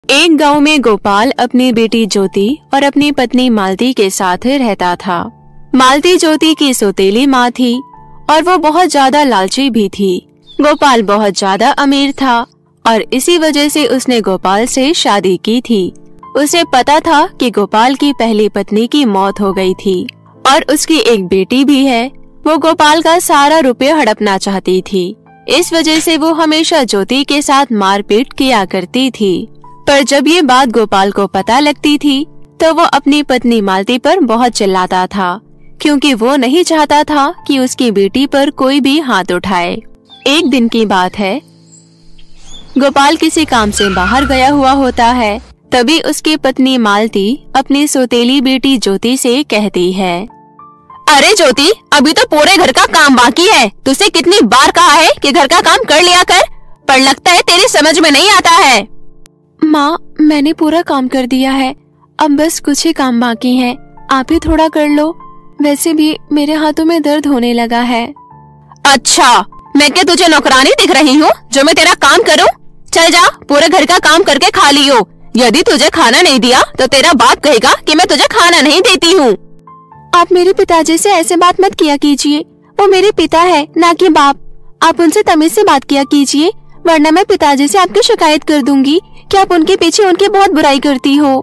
एक गांव में गोपाल अपनी बेटी ज्योति और अपनी पत्नी मालती के साथ रहता था। मालती ज्योति की सौतेली माँ थी और वो बहुत ज्यादा लालची भी थी। गोपाल बहुत ज्यादा अमीर था और इसी वजह से उसने गोपाल से शादी की थी। उसे पता था कि गोपाल की पहली पत्नी की मौत हो गई थी और उसकी एक बेटी भी है। वो गोपाल का सारा रुपया हड़पना चाहती थी। इस वजह से वो हमेशा ज्योति के साथ मारपीट किया करती थी। पर जब ये बात गोपाल को पता लगती थी तो वो अपनी पत्नी मालती पर बहुत चिल्लाता था, क्योंकि वो नहीं चाहता था कि उसकी बेटी पर कोई भी हाथ उठाए। एक दिन की बात है, गोपाल किसी काम से बाहर गया हुआ होता है। तभी उसकी पत्नी मालती अपनी सौतेली बेटी ज्योति से कहती है, अरे ज्योति, अभी तो पूरे घर का काम बाकी है। तुझसे कितनी बार कहा है कि घर का काम कर लिया कर, पर लगता है तेरी समझ में नहीं आता है। माँ, मैंने पूरा काम कर दिया है, अब बस कुछ ही काम बाकी है। आप ही थोड़ा कर लो, वैसे भी मेरे हाथों में दर्द होने लगा है। अच्छा, मैं क्या तुझे नौकरानी दिख रही हूँ जो मैं तेरा काम करूँ? चल जा, पूरे घर का काम करके खा लियो। यदि तुझे खाना नहीं दिया तो तेरा बाप कहेगा कि मैं तुझे खाना नहीं देती हूँ। आप मेरे पिताजी से ऐसे बात मत किया कीजिए, वो मेरे पिता है ना कि बाप। आप उनसे तमीज से बात किया कीजिए, वरना मैं पिताजी से आपकी शिकायत कर दूंगी कि आप उनके पीछे उनकी बहुत बुराई करती हो।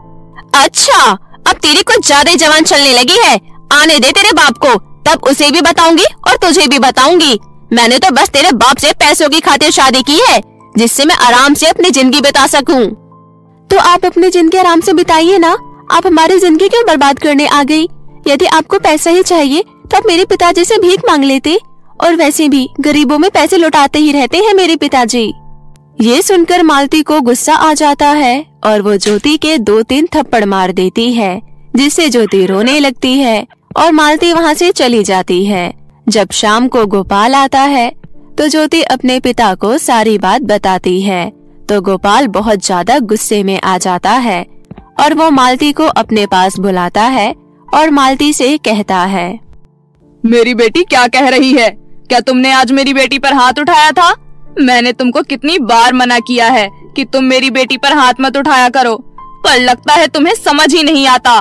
अच्छा, अब तेरी कुछ ज्यादा जवान चलने लगी है। आने दे तेरे बाप को, तब उसे भी बताऊंगी और तुझे भी बताऊंगी। मैंने तो बस तेरे बाप से पैसों की खातिर शादी की है, जिससे मैं आराम से अपनी जिंदगी बिता सकूं। तो आप अपनी जिंदगी आराम से बिताइए ना, आप हमारी जिंदगी क्यों बर्बाद करने आ गई? यदि आपको पैसा ही चाहिए तो आप मेरे पिताजी से भीख मांग लेते, और वैसे भी गरीबों में पैसे लौटाते ही रहते हैं मेरे पिताजी। ये सुनकर मालती को गुस्सा आ जाता है और वो ज्योति के 2-3 थप्पड़ मार देती है, जिससे ज्योति रोने लगती है और मालती वहाँ से चली जाती है। जब शाम को गोपाल आता है तो ज्योति अपने पिता को सारी बात बताती है, तो गोपाल बहुत ज्यादा गुस्से में आ जाता है और वो मालती को अपने पास बुलाता है और मालती से कहता है, मेरी बेटी क्या कह रही है? क्या तुमने आज मेरी बेटी पर हाथ उठाया था? मैंने तुमको कितनी बार मना किया है कि तुम मेरी बेटी पर हाथ मत उठाया करो, पर लगता है तुम्हें समझ ही नहीं आता।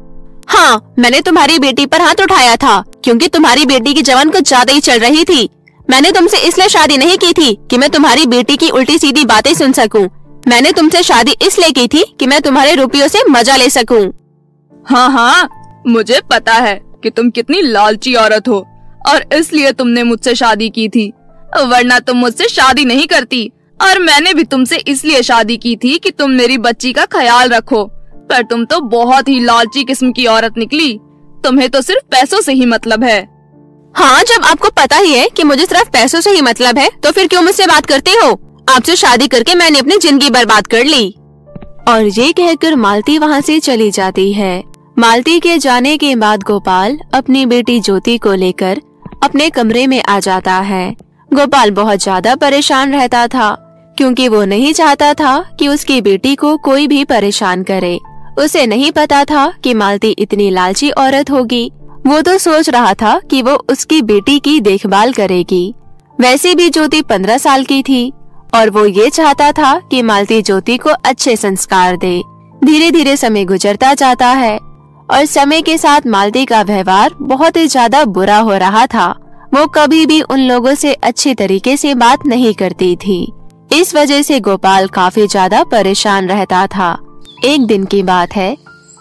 हाँ, मैंने तुम्हारी बेटी पर हाथ उठाया था क्योंकि तुम्हारी बेटी की जवान कुछ ज्यादा ही चल रही थी। मैंने तुमसे इसलिए शादी नहीं की थी कि मैं तुम्हारी बेटी की उल्टी सीधी बातें सुन सकूं। मैंने तुमसे शादी इसलिए की थी कि मैं तुम्हारे रुपयों से मजा ले सकूं। हाँ हाँ, मुझे पता है कि तुम कितनी लालची औरत हो और इसलिए तुमने मुझसे शादी की थी, वरना तुम मुझसे शादी नहीं करती। और मैंने भी तुमसे इसलिए शादी की थी कि तुम मेरी बच्ची का ख्याल रखो, पर तुम तो बहुत ही लालची किस्म की औरत निकली। तुम्हें तो सिर्फ पैसों से ही मतलब है। हाँ, जब आपको पता ही है कि मुझे सिर्फ पैसों से ही मतलब है, तो फिर क्यों मुझसे बात करते हो? आपसे शादी करके मैंने अपनी जिंदगी बर्बाद कर ली। और ये कहकर मालती वहाँ से चली जाती है। मालती के जाने के बाद गोपाल अपनी बेटी ज्योति को लेकर अपने कमरे में आ जाता है। गोपाल बहुत ज्यादा परेशान रहता था, क्योंकि वो नहीं चाहता था कि उसकी बेटी को कोई भी परेशान करे। उसे नहीं पता था कि मालती इतनी लालची औरत होगी। वो तो सोच रहा था कि वो उसकी बेटी की देखभाल करेगी। वैसे भी ज्योति 15 साल की थी और वो ये चाहता था कि मालती ज्योति को अच्छे संस्कार दे। धीरे धीरे समय गुजरता जाता है और समय के साथ मालती का व्यवहार बहुत ही ज्यादा बुरा हो रहा था। वो कभी भी उन लोगों से अच्छे तरीके से बात नहीं करती थी। इस वजह से गोपाल काफी ज्यादा परेशान रहता था। एक दिन की बात है,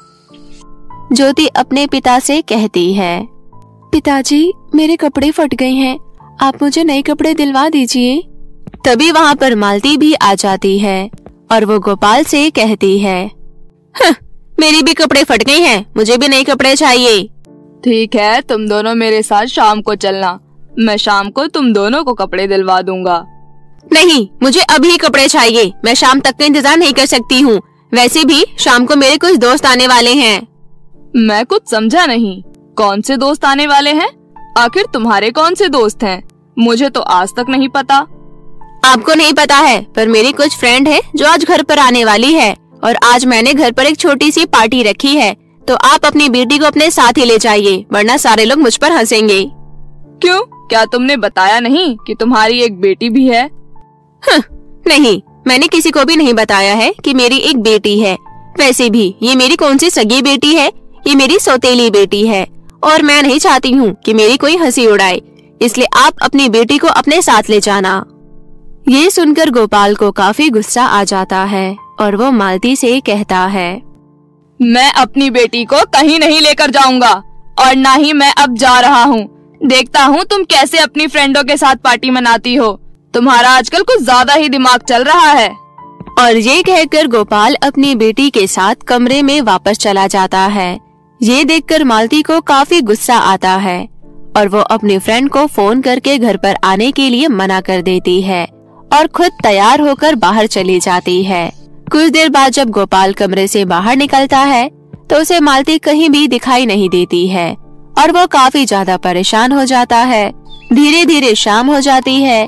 ज्योति अपने पिता से कहती है, पिताजी, मेरे कपड़े फट गए हैं, आप मुझे नए कपड़े दिलवा दीजिए। तभी वहाँ पर मालती भी आ जाती है और वो गोपाल से कहती है, मेरी भी कपड़े फट गए हैं, मुझे भी नए कपड़े चाहिए। ठीक है, तुम दोनों मेरे साथ शाम को चलना, मैं शाम को तुम दोनों को कपड़े दिलवा दूंगा। नहीं, मुझे अभी कपड़े चाहिए, मैं शाम तक का इंतजार नहीं कर सकती हूँ। वैसे भी शाम को मेरे कुछ दोस्त आने वाले हैं। मैं कुछ समझा नहीं, कौन से दोस्त आने वाले हैं? आखिर तुम्हारे कौन से दोस्त हैं? मुझे तो आज तक नहीं पता। आपको नहीं पता है, पर मेरी कुछ फ्रेंड है जो आज घर पर आने वाली है और आज मैंने घर पर एक छोटी सी पार्टी रखी है, तो आप अपनी बेटी को अपने साथ ही ले जाइए, वरना सारे लोग मुझ पर हंसेंगे। क्यों, क्या तुमने बताया नहीं कि तुम्हारी एक बेटी भी है? नहीं, मैंने किसी को भी नहीं बताया है कि मेरी एक बेटी है। वैसे भी ये मेरी कौन सी सगी बेटी है, ये मेरी सौतेली बेटी है और मैं नहीं चाहती हूँ कि मेरी कोई हंसी उड़ाए, इसलिए आप अपनी बेटी को अपने साथ ले जाना। ये सुनकर गोपाल को काफी गुस्सा आ जाता है और वो मालती से कहता है, मैं अपनी बेटी को कहीं नहीं लेकर जाऊंगा और ना ही मैं अब जा रहा हूँ। देखता हूँ तुम कैसे अपनी फ्रेंडों के साथ पार्टी मनाती हो। तुम्हारा आजकल कुछ ज्यादा ही दिमाग चल रहा है। और ये कहकर गोपाल अपनी बेटी के साथ कमरे में वापस चला जाता है। ये देखकर मालती को काफी गुस्सा आता है और वो अपने फ्रेंड को फोन करके घर पर आने के लिए मना कर देती है और खुद तैयार होकर बाहर चली जाती है। कुछ देर बाद जब गोपाल कमरे से बाहर निकलता है तो उसे मालती कहीं भी दिखाई नहीं देती है और वो काफी ज्यादा परेशान हो जाता है। धीरे धीरे शाम हो जाती है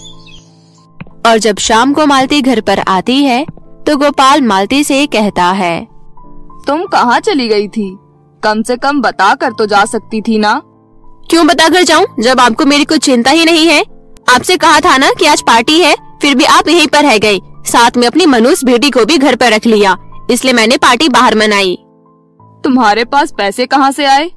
और जब शाम को मालती घर पर आती है तो गोपाल मालती से कहता है, तुम कहाँ चली गई थी? कम से कम बता कर तो जा सकती थी ना। क्यों बता कर जाऊं जब आपको मेरी कुछ चिंता ही नहीं है? आपसे कहा था ना कि आज पार्टी है, फिर भी आप यहीं पर रह गई। साथ में अपनी मनुष्य बेटी को भी घर पर रख लिया, इसलिए मैंने पार्टी बाहर मनाई। तुम्हारे पास पैसे कहाँ से आए?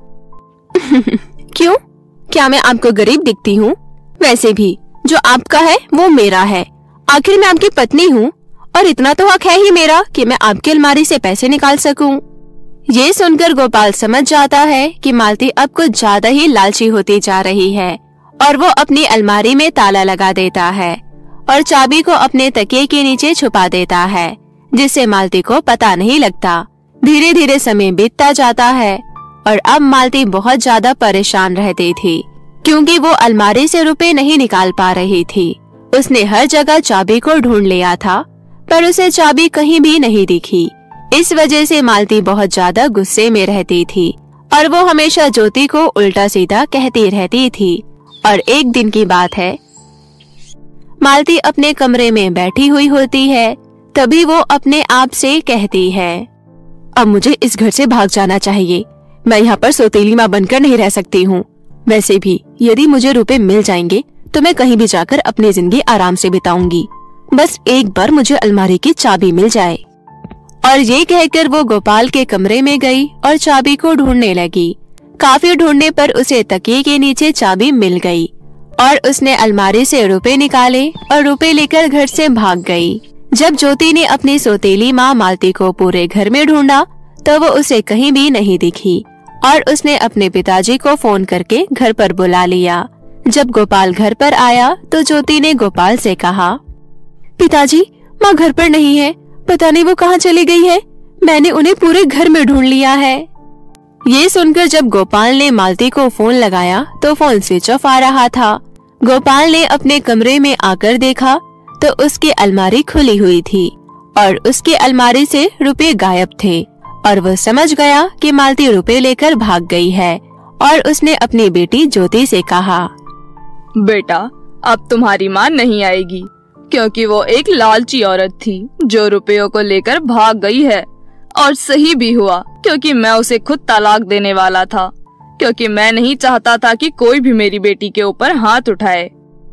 क्यों, क्या मैं आपको गरीब दिखती हूँ? वैसे भी जो आपका है वो मेरा है। आखिर मैं आपकी पत्नी हूँ और इतना तो हक है ही मेरा कि मैं आपकी अलमारी से पैसे निकाल सकूं। ये सुनकर गोपाल समझ जाता है कि मालती अब कुछ ज्यादा ही लालची होती जा रही है और वो अपनी अलमारी में ताला लगा देता है और चाबी को अपने तकिए के नीचे छुपा देता है, जिससे मालती को पता नहीं लगता। धीरे धीरे समय बीतता जाता है और अब मालती बहुत ज्यादा परेशान रहती थी क्योंकि वो अलमारी से रुपए नहीं निकाल पा रही थी। उसने हर जगह चाबी को ढूंढ लिया था पर उसे चाबी कहीं भी नहीं दिखी। इस वजह से मालती बहुत ज्यादा गुस्से में रहती थी और वो हमेशा ज्योति को उल्टा सीधा कहती रहती थी। और एक दिन की बात है, मालती अपने कमरे में बैठी हुई होती है, तभी वो अपने आप से कहती है, अब मुझे इस घर से भाग जाना चाहिए। मैं यहाँ पर सौतेली माँ बनकर नहीं रह सकती हूँ। वैसे भी यदि मुझे रुपए मिल जाएंगे तो मैं कहीं भी जाकर अपनी जिंदगी आराम से बिताऊंगी। बस एक बार मुझे अलमारी की चाबी मिल जाए। और ये कहकर वो गोपाल के कमरे में गई और चाबी को ढूंढने लगी। काफी ढूंढने पर उसे तकिए के नीचे चाबी मिल गई और उसने अलमारी से रुपए निकाले और रुपए लेकर घर से भाग गई। जब ज्योति ने अपनी सौतेली माँ मालती को पूरे घर में ढूंढा तो वो उसे कहीं भी नहीं दिखी और उसने अपने पिताजी को फोन करके घर पर बुला लिया। जब गोपाल घर पर आया तो ज्योति ने गोपाल से कहा, पिताजी, माँ घर पर नहीं है, पता नहीं वो कहाँ चली गई है। मैंने उन्हें पूरे घर में ढूंढ लिया है। ये सुनकर जब गोपाल ने मालती को फोन लगाया तो फोन स्विच ऑफ आ रहा था। गोपाल ने अपने कमरे में आकर देखा तो उसकी अलमारी खुली हुई थी और उसकी अलमारी से रुपए गायब थे और वो समझ गया कि मालती रुपए लेकर भाग गई है और उसने अपनी बेटी ज्योति से कहा, बेटा, अब तुम्हारी माँ नहीं आएगी क्योंकि वो एक लालची औरत थी जो रुपयों को लेकर भाग गई है। और सही भी हुआ क्योंकि मैं उसे खुद तलाक देने वाला था, क्योंकि मैं नहीं चाहता था कि कोई भी मेरी बेटी के ऊपर हाथ उठाए।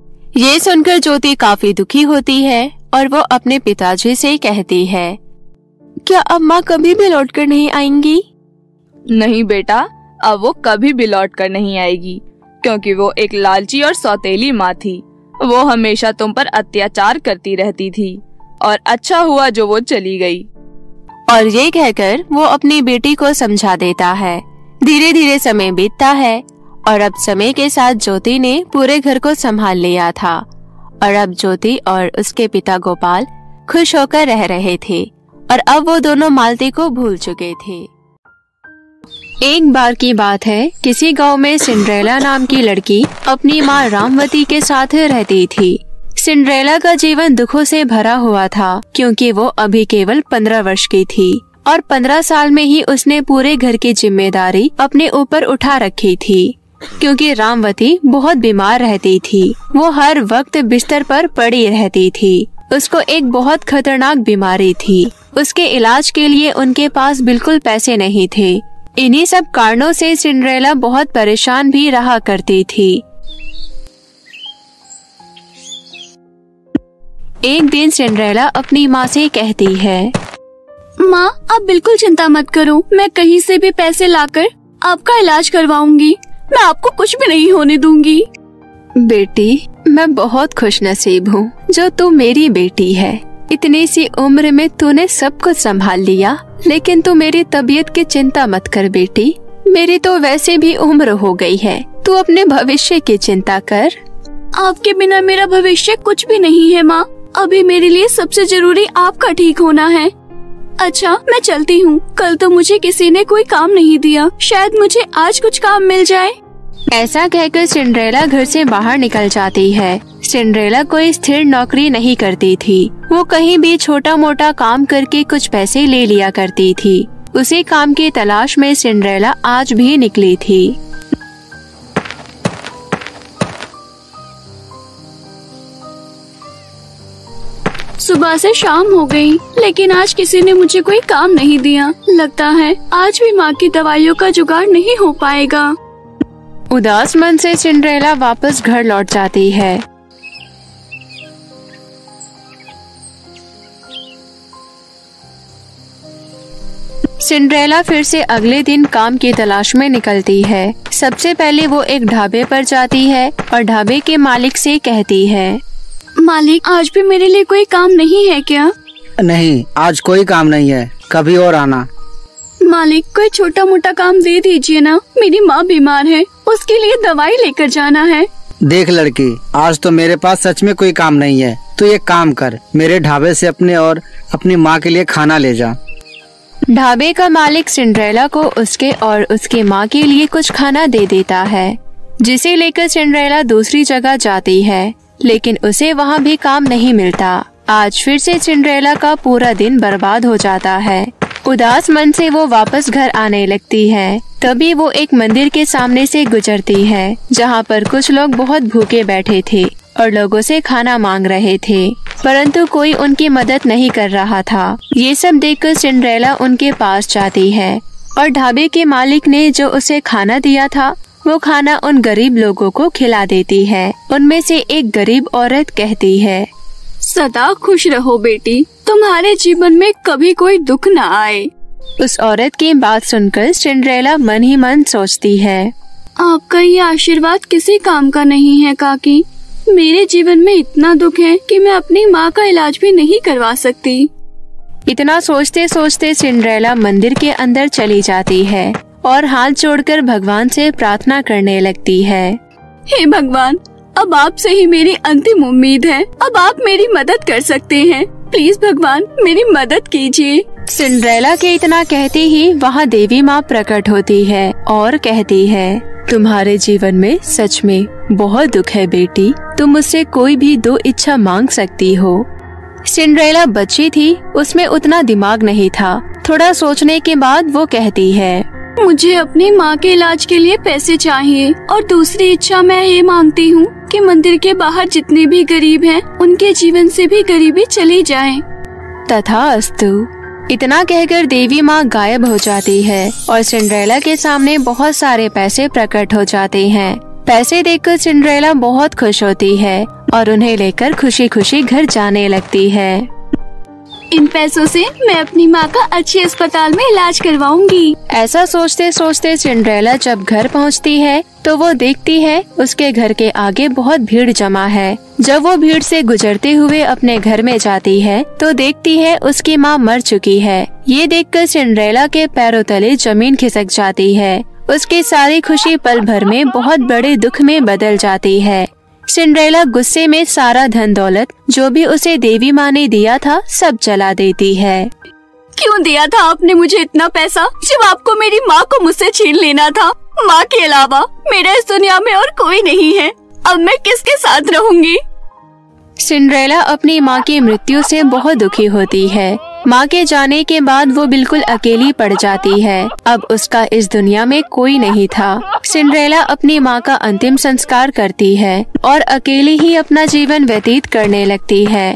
ये सुनकर ज्योति काफी दुखी होती है और वो अपने पिताजी से कहती है, क्या अब माँ कभी भी लौट कर नहीं आएंगी? नहीं बेटा, अब वो कभी भी लौट कर नहीं आएगी क्योंकि वो एक लालची और सौतेली माँ थी। वो हमेशा तुम पर अत्याचार करती रहती थी और अच्छा हुआ जो वो चली गई। और ये कहकर वो अपनी बेटी को समझा देता है। धीरे धीरे समय बीतता है और अब समय के साथ ज्योति ने पूरे घर को संभाल लिया था और अब ज्योति और उसके पिता गोपाल खुश होकर रह रहे थे और अब वो दोनों मालती को भूल चुके थे। एक बार की बात है, किसी गांव में सिंड्रेला नाम की लड़की अपनी माँ रामवती के साथ रहती थी। सिंड्रेला का जीवन दुखों से भरा हुआ था क्योंकि वो अभी केवल 15 वर्ष की थी और 15 साल में ही उसने पूरे घर की जिम्मेदारी अपने ऊपर उठा रखी थी। क्योंकि रामवती बहुत बीमार रहती थी, वो हर वक्त बिस्तर पर पड़ी रहती थी। उसको एक बहुत खतरनाक बीमारी थी। उसके इलाज के लिए उनके पास बिल्कुल पैसे नहीं थे। इन्हीं सब कारणों से सिंड्रेला बहुत परेशान भी रहा करती थी। एक दिन सिंड्रेला अपनी माँ से कहती है, माँ आप बिल्कुल चिंता मत करो, मैं कहीं से भी पैसे लाकर आपका इलाज करवाऊंगी। मैं आपको कुछ भी नहीं होने दूंगी। बेटी, मैं बहुत खुशनसीब हूँ जो तू मेरी बेटी है। इतनी सी उम्र में तूने सब कुछ संभाल लिया, लेकिन तू मेरी तबीयत की चिंता मत कर बेटी। मेरी तो वैसे भी उम्र हो गई है, तू अपने भविष्य की चिंता कर। आपके बिना मेरा भविष्य कुछ भी नहीं है माँ। अभी मेरे लिए सबसे जरूरी आपका ठीक होना है। अच्छा मैं चलती हूँ, कल तो मुझे किसी ने कोई काम नहीं दिया, शायद मुझे आज कुछ काम मिल जाए। ऐसा कहकर सिंड्रेला घर से बाहर निकल जाती है। सिंड्रेला कोई स्थिर नौकरी नहीं करती थी, वो कहीं भी छोटा मोटा काम करके कुछ पैसे ले लिया करती थी। उसी काम की तलाश में सिंड्रेला आज भी निकली थी। सुबह से शाम हो गई, लेकिन आज किसी ने मुझे कोई काम नहीं दिया। लगता है आज भी माँ की दवाइयों का जुगाड़ नहीं हो पाएगा। उदास मन से सिंड्रेला वापस घर लौट जाती है। सिंड्रेला फिर से अगले दिन काम की तलाश में निकलती है। सबसे पहले वो एक ढाबे पर जाती है और ढाबे के मालिक से कहती है, मालिक आज भी मेरे लिए कोई काम नहीं है क्या? नहीं, आज कोई काम नहीं है, कभी और आना। मालिक कोई छोटा मोटा काम दे दीजिए ना, मेरी माँ बीमार है, उसके लिए दवाई लेकर जाना है। देख लड़की, आज तो मेरे पास सच में कोई काम नहीं है। तू एक काम कर, मेरे ढाबे से अपने और अपनी माँ के लिए खाना ले जा। ढाबे का मालिक सिंड्रेला को उसके और उसकी माँ के लिए कुछ खाना दे देता है, जिसे लेकर सिंड्रेला दूसरी जगह जाती है, लेकिन उसे वहाँ भी काम नहीं मिलता। आज फिर से सिंड्रेला का पूरा दिन बर्बाद हो जाता है। उदास मन से वो वापस घर आने लगती है। तभी वो एक मंदिर के सामने से गुजरती है, जहाँ पर कुछ लोग बहुत भूखे बैठे थे और लोगों से खाना मांग रहे थे, परंतु कोई उनकी मदद नहीं कर रहा था। ये सब देखकर सिंड्रेला उनके पास जाती है और ढाबे के मालिक ने जो उसे खाना दिया था वो खाना उन गरीब लोगों को खिला देती है। उनमें से एक गरीब औरत कहती है, सदा खुश रहो बेटी, तुम्हारे जीवन में कभी कोई दुख न आए। उस औरत की बात सुनकर सिंड्रेला मन ही मन सोचती है, आपका ये आशीर्वाद किसी काम का नहीं है काकी। मेरे जीवन में इतना दुख है कि मैं अपनी माँ का इलाज भी नहीं करवा सकती। इतना सोचते सोचते सिंड्रेला मंदिर के अंदर चली जाती है और हाथ जोड़कर भगवान से प्रार्थना करने लगती है। हे भगवान, अब आपसे ही मेरी अंतिम उम्मीद है। अब आप मेरी मदद कर सकते हैं। प्लीज भगवान मेरी मदद कीजिए। सिंड्रेला के इतना कहते ही वहाँ देवी माँ प्रकट होती है और कहती है, तुम्हारे जीवन में सच में बहुत दुख है बेटी, तुम मुझसे कोई भी 2 इच्छा मांग सकती हो। सिंड्रेला बच्ची थी, उसमें उतना दिमाग नहीं था। थोड़ा सोचने के बाद वो कहती है, मुझे अपनी माँ के इलाज के लिए पैसे चाहिए और दूसरी इच्छा मैं ये मांगती हूँ कि मंदिर के बाहर जितने भी गरीब हैं, उनके जीवन से भी गरीबी चली जाए। तथास्तु। इतना कहकर देवी माँ गायब हो जाती है और सिंड्रेला के सामने बहुत सारे पैसे प्रकट हो जाते हैं। पैसे देखकर सिंड्रेला बहुत खुश होती है और उन्हें लेकर खुशी खुशी घर जाने लगती है। इन पैसों से मैं अपनी माँ का अच्छे अस्पताल में इलाज करवाऊंगी। ऐसा सोचते सोचते सिंड्रेला जब घर पहुँचती है तो वो देखती है उसके घर के आगे बहुत भीड़ जमा है। जब वो भीड़ से गुजरते हुए अपने घर में जाती है तो देखती है उसकी माँ मर चुकी है। ये देखकर सिंड्रेला के पैरों तले जमीन खिसक जाती है। उसकी सारी खुशी पल भर में बहुत बड़े दुख में बदल जाती है। सिंड्रेला गुस्से में सारा धन दौलत जो भी उसे देवी माँ ने दिया था सब जला देती है। क्यों दिया था आपने मुझे इतना पैसा, जब आपको मेरी माँ को मुझसे छीन लेना था? माँ के अलावा मेरे इस दुनिया में और कोई नहीं है। अब मैं किसके साथ रहूंगी? सिंड्रेला अपनी माँ की मृत्यु से बहुत दुखी होती है। माँ के जाने के बाद वो बिल्कुल अकेली पड़ जाती है। अब उसका इस दुनिया में कोई नहीं था। सिंड्रेला अपनी माँ का अंतिम संस्कार करती है और अकेली ही अपना जीवन व्यतीत करने लगती है।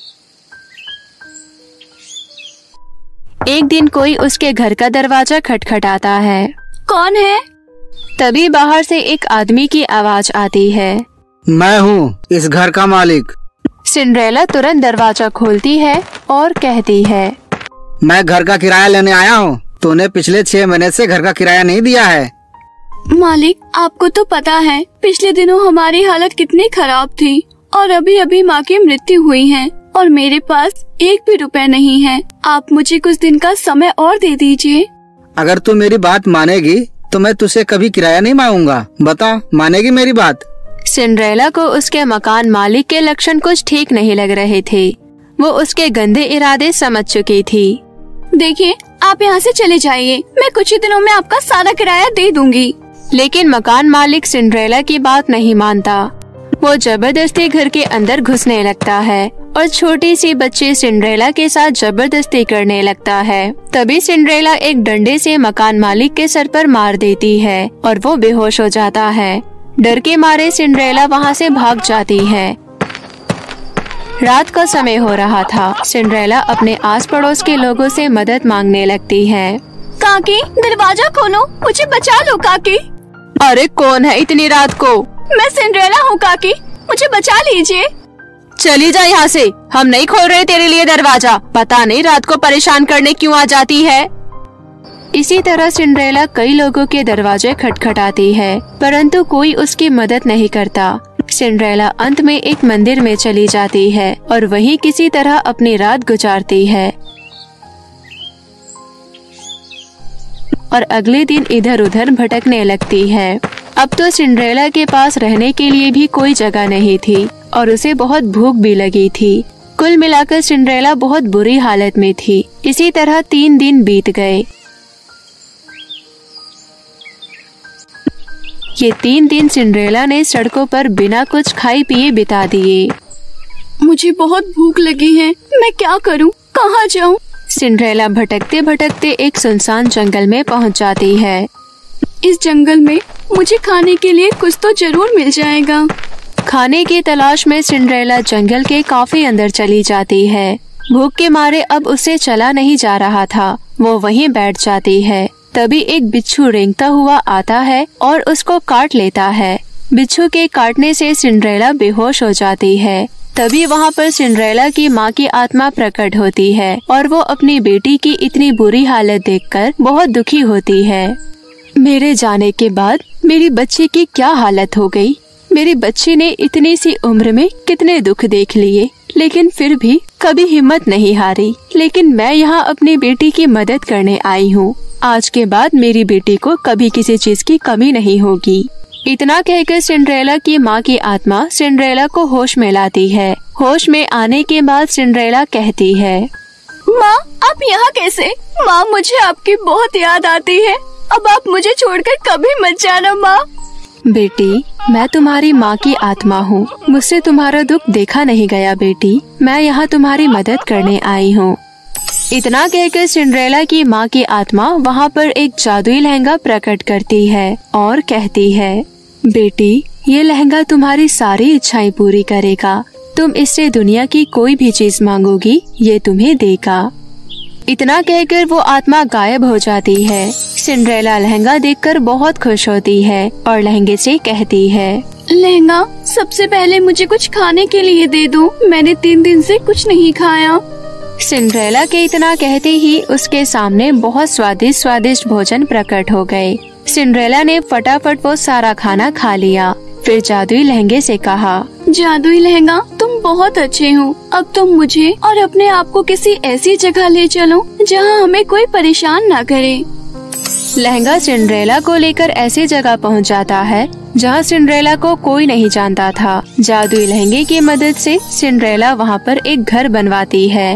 एक दिन कोई उसके घर का दरवाजा खटखटाता है। कौन है? तभी बाहर से एक आदमी की आवाज आती है। मैं हूँ इस घर का मालिक। सिंड्रेला तुरंत दरवाजा खोलती है और कहती है, मैं घर का किराया लेने आया हूँ। तूने पिछले 6 महीने से घर का किराया नहीं दिया है। मालिक, आपको तो पता है पिछले दिनों हमारी हालत कितनी खराब थी और अभी अभी माँ की मृत्यु हुई है और मेरे पास 1 भी रुपए नहीं है। आप मुझे कुछ दिन का समय और दे दीजिए। अगर तू मेरी बात मानेगी तो मैं तुझसे कभी किराया नहीं मांगूंगा। बता, मानेगी मेरी बात? सिंड्रेला को उसके मकान मालिक के लक्षण कुछ ठीक नहीं लग रहे थे। वो उसके गंदे इरादे समझ चुकी थी। देखिए, आप यहाँ से चले जाइए, मैं कुछ ही दिनों में आपका सारा किराया दे दूंगी। लेकिन मकान मालिक सिंड्रेला की बात नहीं मानता। वो जबरदस्ती घर के अंदर घुसने लगता है और छोटी सी बच्ची सिंड्रेला के साथ जबरदस्ती करने लगता है। तभी सिंड्रेला एक डंडे से मकान मालिक के सर पर मार देती है और वो बेहोश हो जाता है। डर के मारे सिंड्रेला वहाँ से भाग जाती है। रात का समय हो रहा था। सिंड्रेला अपने आस पड़ोस के लोगों से मदद मांगने लगती है। काकी, दरवाजा खोलो, मुझे बचा लो काकी। अरे कौन है इतनी रात को? मैं सिंड्रेला हूँ काकी, मुझे बचा लीजिए। चली जा यहाँ से, हम नहीं खोल रहे तेरे लिए दरवाजा। पता नहीं रात को परेशान करने क्यों आ जाती है। इसी तरह सिंड्रेला कई लोगों के दरवाजे खटखटाती है, परंतु कोई उसकी मदद नहीं करता। सिंड्रेला अंत में एक मंदिर में चली जाती है और वहीं किसी तरह अपनी रात गुजारती है और अगले दिन इधर उधर भटकने लगती है। अब तो सिंड्रेला के पास रहने के लिए भी कोई जगह नहीं थी और उसे बहुत भूख भी लगी थी। कुल मिलाकर सिंड्रेला बहुत बुरी हालत में थी। इसी तरह 3 दिन बीत गए। ये 3 दिन सिंड्रेला ने सड़कों पर बिना कुछ खाए पिए बिता दिए। मुझे बहुत भूख लगी है, मैं क्या करूं, कहाँ जाऊं? सिंड्रेला भटकते भटकते एक सुनसान जंगल में पहुंच जाती है। इस जंगल में मुझे खाने के लिए कुछ तो जरूर मिल जाएगा। खाने की तलाश में सिंड्रेला जंगल के काफी अंदर चली जाती है। भूख के मारे अब उसे चला नहीं जा रहा था। वो वहीं बैठ जाती है। तभी एक बिच्छू रेंगता हुआ आता है और उसको काट लेता है। बिच्छू के काटने से सिंड्रेला बेहोश हो जाती है। तभी वहाँ पर सिंड्रेला की माँ की आत्मा प्रकट होती है और वो अपनी बेटी की इतनी बुरी हालत देखकर बहुत दुखी होती है। मेरे जाने के बाद मेरी बच्ची की क्या हालत हो गई। मेरी बच्ची ने इतनी सी उम्र में कितने दुख देख लिए, लेकिन फिर भी कभी हिम्मत नहीं हारी। लेकिन मैं यहाँ अपनी बेटी की मदद करने आई हूँ। आज के बाद मेरी बेटी को कभी किसी चीज की कमी नहीं होगी। इतना कहकर सिंड्रेला की माँ की आत्मा सिंड्रेला को होश में लाती है। होश में आने के बाद सिंड्रेला कहती है, माँ, आप यहाँ कैसे? माँ, मुझे आपकी बहुत याद आती है। अब आप मुझे छोड़कर कभी मत जाना माँ। बेटी, मैं तुम्हारी माँ की आत्मा हूँ। मुझसे तुम्हारा दुख देखा नहीं गया बेटी। मैं यहाँ तुम्हारी मदद करने आई हूँ। इतना कहकर सिंड्रेला की माँ की आत्मा वहाँ पर एक जादुई लहंगा प्रकट करती है और कहती है, बेटी, ये लहंगा तुम्हारी सारी इच्छाएं पूरी करेगा। तुम इससे दुनिया की कोई भी चीज मांगोगी, ये तुम्हें देगा। इतना कहकर वो आत्मा गायब हो जाती है। सिंड्रेला लहंगा देखकर बहुत खुश होती है और लहंगे से कहती है, लहंगा, सबसे पहले मुझे कुछ खाने के लिए दे दो। मैंने 3 दिन से कुछ नहीं खाया। सिंड्रेला के इतना कहते ही उसके सामने बहुत स्वादिष्ट स्वादिष्ट भोजन प्रकट हो गए। सिंड्रेला ने फटाफट वो सारा खाना खा लिया। फिर जादुई लहंगे से कहा, जादुई लहंगा, तुम बहुत अच्छे हो। अब तुम मुझे और अपने आप को किसी ऐसी जगह ले चलो जहाँ हमें कोई परेशान न करे। लहंगा सिंड्रेला को लेकर ऐसी जगह पहुँच जाता है जहाँ सिंड्रेला को कोई नहीं जानता था। जादुई लहंगे की मदद से सिंड्रेला वहाँ पर एक घर बनवाती है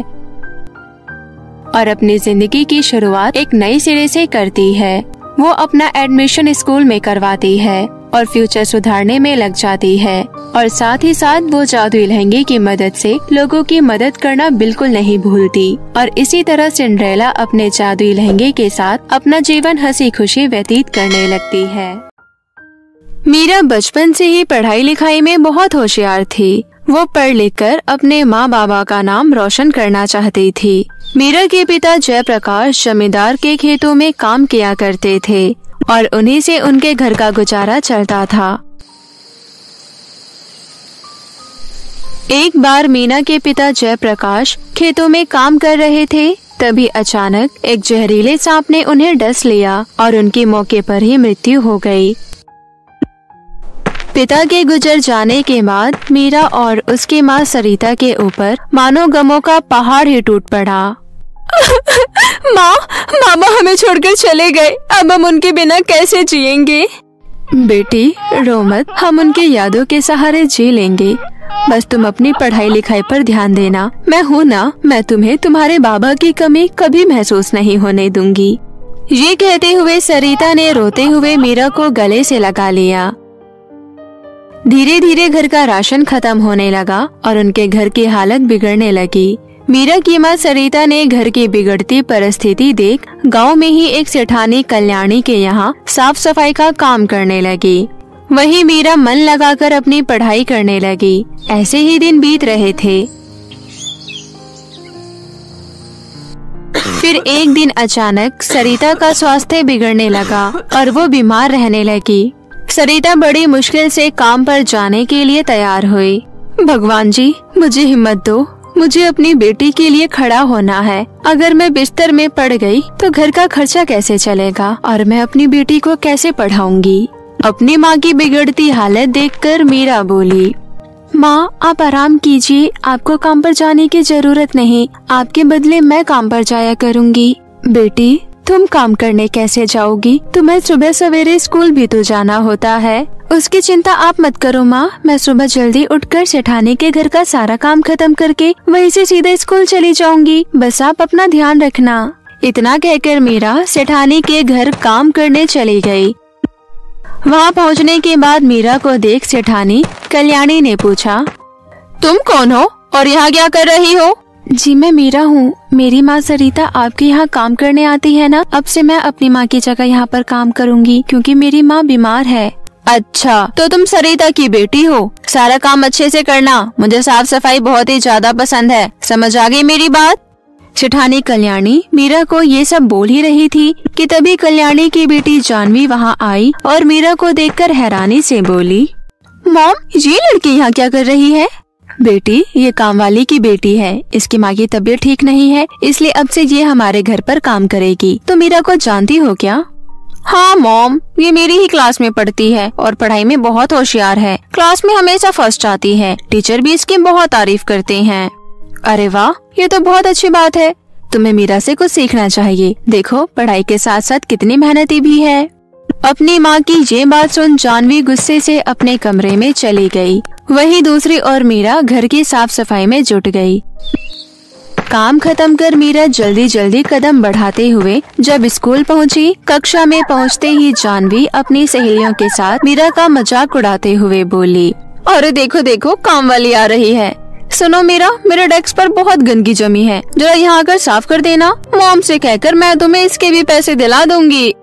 और अपनी जिंदगी की शुरुआत एक नई सिरे से करती है। वो अपना एडमिशन स्कूल में करवाती है और फ्यूचर सुधारने में लग जाती है और साथ ही साथ वो जादुई लहंगे की मदद से लोगों की मदद करना बिल्कुल नहीं भूलती। और इसी तरह सिंड्रेला अपने जादुई लहंगे के साथ अपना जीवन हंसी खुशी व्यतीत करने लगती है। मीरा बचपन से ही पढ़ाई लिखाई में बहुत होशियार थी। वो पढ़ लिख कर अपने माँ बाबा का नाम रोशन करना चाहती थी। मीरा के पिता जयप्रकाश जमींदार के खेतों में काम किया करते थे और उन्हीं से उनके घर का गुजारा चलता था। एक बार मीना के पिता जयप्रकाश खेतों में काम कर रहे थे। तभी अचानक एक जहरीले सांप ने उन्हें डस लिया और उनकी मौके पर ही मृत्यु हो गई। पिता के गुजर जाने के बाद मीरा और उसकी माँ सरिता के ऊपर मानो गमों का पहाड़ ही टूट पड़ा। माँ, मामा हमें छोड़कर चले गए, अब हम उनके बिना कैसे जिएंगे? बेटी रो मत, हम उनकी यादों के सहारे जी लेंगे। बस तुम अपनी पढ़ाई लिखाई पर ध्यान देना। मैं हूँ ना, मैं तुम्हें तुम्हारे बाबा की कमी कभी महसूस नहीं होने दूंगी। ये कहते हुए सरिता ने रोते हुए मीरा को गले से लगा लिया। धीरे धीरे घर का राशन खत्म होने लगा और उनके घर की हालत बिगड़ने लगी। मीरा की माँ सरिता ने घर की बिगड़ती परिस्थिति देख गांव में ही एक सेठानी कल्याणी के यहाँ साफ सफाई का काम करने लगी। वहीं मीरा मन लगाकर अपनी पढ़ाई करने लगी। ऐसे ही दिन बीत रहे थे। फिर एक दिन अचानक सरिता का स्वास्थ्य बिगड़ने लगा और वो बीमार रहने लगी। सरिता बड़ी मुश्किल से काम पर जाने के लिए तैयार हुई। भगवान जी, मुझे हिम्मत दो, मुझे अपनी बेटी के लिए खड़ा होना है। अगर मैं बिस्तर में पड़ गई तो घर का खर्चा कैसे चलेगा और मैं अपनी बेटी को कैसे पढ़ाऊंगी? अपनी माँ की बिगड़ती हालत देखकर मीरा बोली, माँ आप आराम कीजिए, आपको काम पर जाने की जरूरत नहीं, आपके बदले मैं काम पर जाया करूँगी। बेटी तुम काम करने कैसे जाओगी? तुम्हें सुबह सवेरे स्कूल भी तो जाना होता है। उसकी चिंता आप मत करो माँ, मैं सुबह जल्दी उठकर सेठानी के घर का सारा काम खत्म करके वहीं से सीधे स्कूल चली जाऊंगी। बस आप अपना ध्यान रखना। इतना कहकर मीरा सेठानी के घर काम करने चली गई। वहाँ पहुँचने के बाद मीरा को देख सेठानी कल्याणी ने पूछा, तुम कौन हो और यहाँ क्या कर रही हो? जी मैं मीरा हूँ, मेरी माँ सरिता आपके यहाँ काम करने आती है ना, अब से मैं अपनी माँ की जगह यहाँ पर काम करूँगी क्योंकि मेरी माँ बीमार है। अच्छा, तो तुम सरिता की बेटी हो। सारा काम अच्छे से करना, मुझे साफ सफाई बहुत ही ज्यादा पसंद है। समझ आ गई मेरी बात? सेठानी कल्याणी मीरा को ये सब बोल ही रही थी कि तभी कल्याणी की बेटी जानवी वहाँ आई और मीरा को देखकर हैरानी से बोली, मॉम ये लड़की यहाँ क्या कर रही है? बेटी ये काम वाली की बेटी है, इसकी माँ की तबीयत ठीक नहीं है, इसलिए अब से ये हमारे घर पर काम करेगी। तो मीरा को जानती हो क्या? हाँ मॉम, ये मेरी ही क्लास में पढ़ती है और पढ़ाई में बहुत होशियार है। क्लास में हमेशा फर्स्ट आती है, टीचर भी इसकी बहुत तारीफ करते हैं। अरे वाह, ये तो बहुत अच्छी बात है। तुम्हें मीरा से कुछ सीखना चाहिए। देखो पढ़ाई के साथ साथ कितनी मेहनती भी है। अपनी माँ की ये बात सुन जानवी गुस्से से अपने कमरे में चली गई। वहीं दूसरी ओर मीरा घर की साफ सफाई में जुट गई। काम खत्म कर मीरा जल्दी जल्दी कदम बढ़ाते हुए जब स्कूल पहुंची, कक्षा में पहुंचते ही जानवी अपनी सहेलियों के साथ मीरा का मजाक उड़ाते हुए बोली, अरे देखो देखो काम वाली आ रही है। सुनो मीरा, मेरे डेस्क पर बहुत गंदगी जमी है, जरा यहाँ आकर साफ कर देना। मॉम से कहकर मैं तुम्हें इसके भी पैसे दिला दूंगी।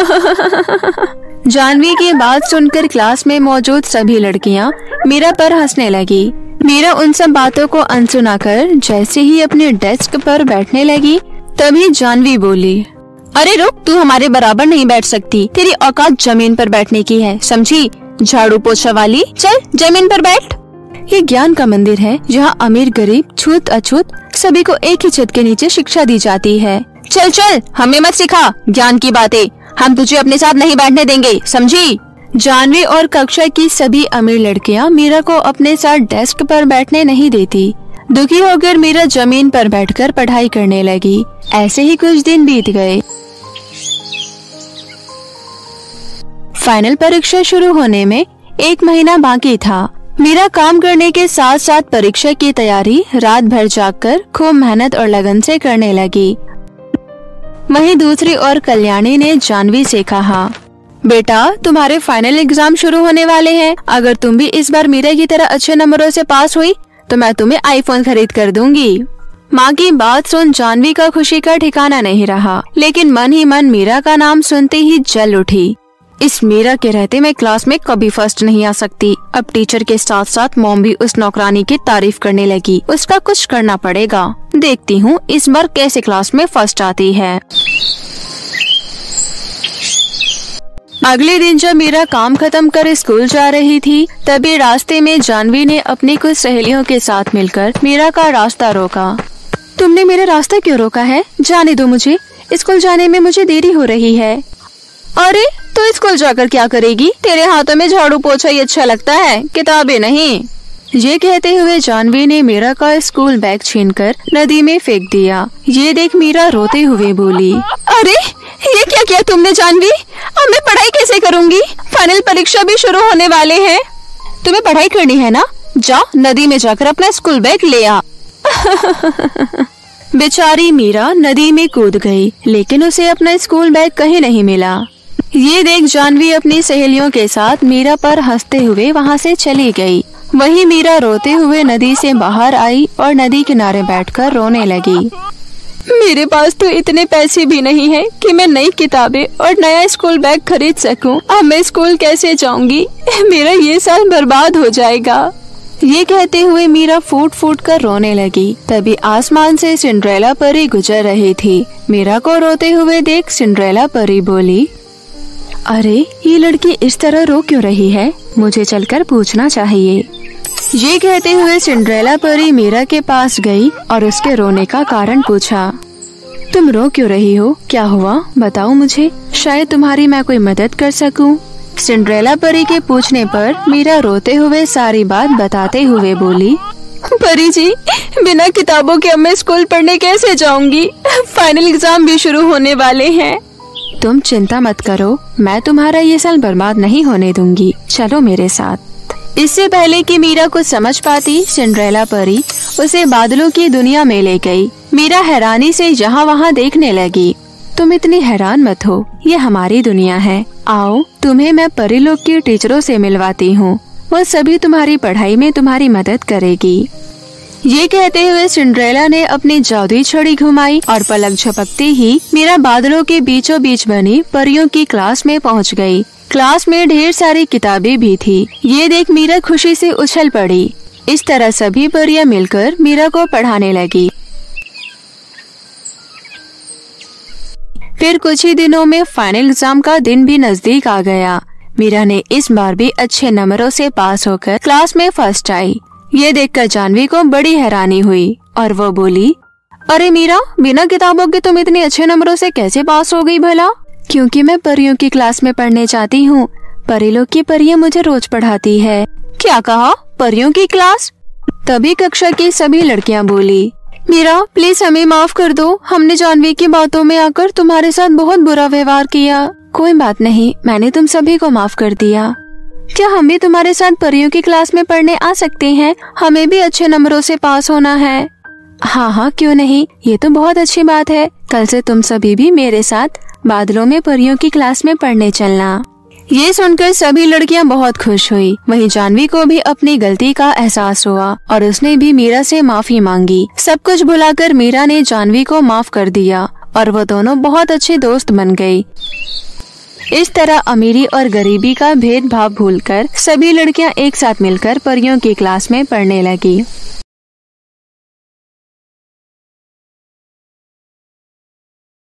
जानवी की बात सुनकर क्लास में मौजूद सभी लड़कियाँ मीरा पर हंसने लगी। मीरा उन सब बातों को अनसुना कर जैसे ही अपने डेस्क पर बैठने लगी, तभी जानवी बोली, अरे रुक, तू हमारे बराबर नहीं बैठ सकती, तेरी औकात जमीन पर बैठने की है, समझी? झाड़ू पोछा वाली, चल जमीन पर बैठ। ये ज्ञान का मंदिर है जहाँ अमीर गरीब छूत अछूत सभी को एक ही छत के नीचे शिक्षा दी जाती है। चल चल, हमें मत सिखा ज्ञान की बातें, हम तुझे अपने साथ नहीं बैठने देंगे, समझी? जानवी और कक्षा की सभी अमीर लड़कियां मीरा को अपने साथ डेस्क पर बैठने नहीं देती। दुखी होकर मीरा जमीन पर बैठकर पढ़ाई करने लगी। ऐसे ही कुछ दिन बीत गए। फाइनल परीक्षा शुरू होने में 1 महीना बाकी था। मीरा काम करने के साथ साथ परीक्षा की तैयारी रात भर जागकर खूब मेहनत और लगन से करने लगी। वहीं दूसरी ओर कल्याणी ने जानवी से कहा, बेटा तुम्हारे फाइनल एग्जाम शुरू होने वाले हैं, अगर तुम भी इस बार मीरा की तरह अच्छे नंबरों से पास हुई तो मैं तुम्हें आईफोन खरीद कर दूंगी। माँ की बात सुन जानवी का खुशी का ठिकाना नहीं रहा, लेकिन मन ही मन मीरा का नाम सुनते ही जल उठी। इस मीरा के रहते मैं क्लास में कभी फर्स्ट नहीं आ सकती। अब टीचर के साथ साथ मॉम भी उस नौकरानी की तारीफ करने लगी। उसका कुछ करना पड़ेगा, देखती हूँ इस बार कैसे क्लास में फर्स्ट आती है। अगले दिन जब मीरा काम खत्म कर स्कूल जा रही थी, तभी रास्ते में जानवी ने अपनी कुछ सहेलियों के साथ मिलकर मीरा का रास्ता रोका। तुमने मेरा रास्ता क्यों रोका है? जाने दो मुझे, स्कूल जाने में मुझे देरी हो रही है। अरे तो स्कूल जाकर क्या करेगी? तेरे हाथों में झाड़ू पोछा ही अच्छा लगता है, किताबें नहीं। ये कहते हुए जानवी ने मीरा का स्कूल बैग छीनकर नदी में फेंक दिया। ये देख मीरा रोते हुए बोली, अरे ये क्या किया तुमने जानवी? अब मैं पढ़ाई कैसे करूँगी? फाइनल परीक्षा भी शुरू होने वाले हैं। तुम्हें पढ़ाई करनी है ना? जा नदी में जाकर अपना स्कूल बैग ले आ। बेचारी मीरा नदी में कूद गई, लेकिन उसे अपना स्कूल बैग कहीं नहीं मिला। ये देख जानवी अपनी सहेलियों के साथ मीरा पर हंसते हुए वहाँ से चली गई। वहीं मीरा रोते हुए नदी से बाहर आई और नदी किनारे बैठकर रोने लगी। मेरे पास तो इतने पैसे भी नहीं हैं कि मैं नई किताबें और नया स्कूल बैग खरीद सकूं। अब मैं स्कूल कैसे जाऊंगी? मेरा ये साल बर्बाद हो जाएगा। ये कहते हुए मीरा फूट फूट कर रोने लगी। तभी आसमान से सिंड्रेला परी गुजर रही थी। मीरा को रोते हुए देख सिंड्रेला परी बोली, अरे ये लड़की इस तरह रो क्यों रही है? मुझे चलकर पूछना चाहिए। ये कहते हुए सिंड्रेला परी मीरा के पास गई और उसके रोने का कारण पूछा। तुम रो क्यों रही हो? क्या हुआ? बताओ मुझे, शायद तुम्हारी मैं कोई मदद कर सकूं। सिंड्रेला परी के पूछने पर मीरा रोते हुए सारी बात बताते हुए बोली, परी जी, बिना किताबों के अब मैं स्कूल पढ़ने कैसे जाऊंगी? फाइनल एग्जाम भी शुरू होने वाले हैं। तुम चिंता मत करो, मैं तुम्हारा ये साल बर्बाद नहीं होने दूंगी। चलो मेरे साथ। इससे पहले कि मीरा कुछ समझ पाती, सिंड्रेला परी उसे बादलों की दुनिया में ले गई। मीरा हैरानी से यहाँ वहाँ देखने लगी। तुम इतनी हैरान मत हो, ये हमारी दुनिया है। आओ तुम्हें मैं परीलोक की टीचरों से मिलवाती हूँ, वो सभी तुम्हारी पढ़ाई में तुम्हारी मदद करेगी। ये कहते हुए सिंड्रेला ने अपनी जादुई छड़ी घुमाई और पलक झपकते ही मीरा बादलों के बीचों बीच बनी परियों की क्लास में पहुँच गई। क्लास में ढेर सारी किताबें भी थी। ये देख मीरा खुशी से उछल पड़ी। इस तरह सभी परियां मिलकर मीरा को पढ़ाने लगी। फिर कुछ ही दिनों में फाइनल एग्जाम का दिन भी नजदीक आ गया। मीरा ने इस बार भी अच्छे नंबरों से पास होकर क्लास में फर्स्ट आई। ये देखकर जानवी को बड़ी हैरानी हुई और वो बोली, अरे मीरा, बिना किताबों के तुम इतने अच्छे नंबरों से कैसे पास हो गई भला? क्योंकि मैं परियों की क्लास में पढ़ने जाती हूँ। परीलोक की परियां मुझे रोज पढ़ाती है। क्या कहा? परियों की क्लास? तभी कक्षा की सभी लड़कियाँ बोली, मीरा प्लीज हमें माफ कर दो, हमने जानवी की बातों में आकर तुम्हारे साथ बहुत बुरा व्यवहार किया। कोई बात नहीं, मैंने तुम सभी को माफ कर दिया। क्या हम भी तुम्हारे साथ परियों की क्लास में पढ़ने आ सकते हैं? हमें भी अच्छे नंबरों से पास होना है। हाँ हाँ, क्यों नहीं, ये तो बहुत अच्छी बात है। कल से तुम सभी भी मेरे साथ बादलों में परियों की क्लास में पढ़ने चलना। ये सुनकर सभी लड़कियां बहुत खुश हुई। वहीं जानवी को भी अपनी गलती का एहसास हुआ और उसने भी मीरा से माफी मांगी। सब कुछ भुलाकर मीरा ने जानवी को माफ कर दिया और वो दोनों बहुत अच्छे दोस्त बन गई। इस तरह अमीरी और गरीबी का भेदभाव भूलकर सभी लड़कियां एक साथ मिलकर परियों की क्लास में पढ़ने लगी।